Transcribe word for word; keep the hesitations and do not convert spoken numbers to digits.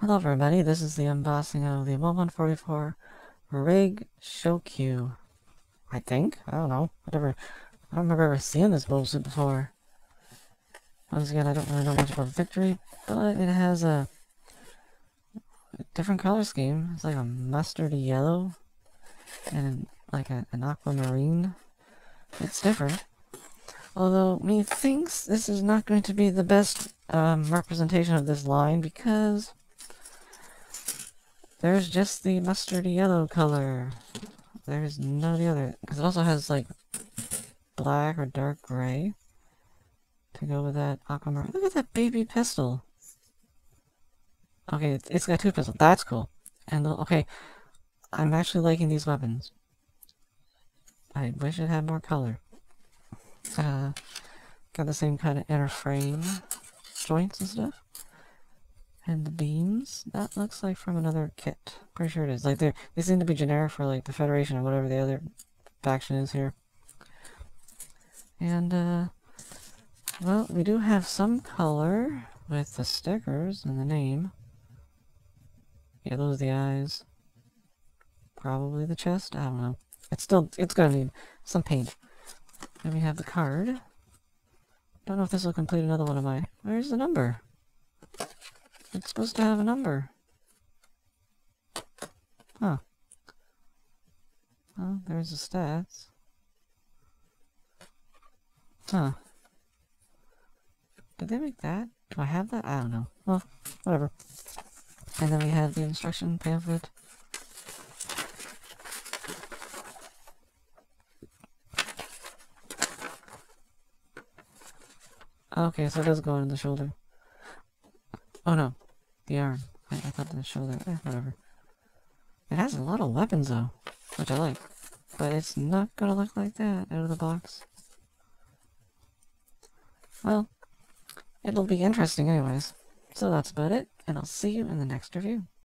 Hello everybody, this is the unboxing of the one forty-four Rig Shokew. I think? I don't know. I never, I don't remember ever seeing this bullshit before. Once again, I don't really know much about Victory, but it has a, a different color scheme. It's like a mustardy yellow and like a, an aquamarine. It's different. Although, methinks this is not going to be the best um, representation of this line because there's just the mustardy yellow color. There's none of the other, because it also has like black or dark gray to go with that aquamarine. Look at that baby pistol. Okay, it's got two pistols. That's cool. And the, okay, I'm actually liking these weapons. I wish it had more color. Uh, got the same kind of inner frame joints and stuff. And the beams, that looks like from another kit. Pretty sure it is. Like they they seem to be generic for like the Federation or whatever the other faction is here. And uh well, we do have some color with the stickers and the name. Yeah, those are the eyes. Probably the chest. I don't know. It's still it's gonna need some paint. Then we have the card. Don't know if this will complete another one of mine. Where's the number? It's supposed to have a number. Huh. Well, there's the stats. Huh. Did they make that? Do I have that? I don't know. Well, whatever. And then we have the instruction pamphlet. Okay, so it does go on the shoulder. Oh no, the arm. I, I thought the shoulder. Eh, whatever. It has a lot of weapons though, which I like. But it's not gonna look like that out of the box. Well, it'll be interesting anyways. So that's about it, and I'll see you in the next review.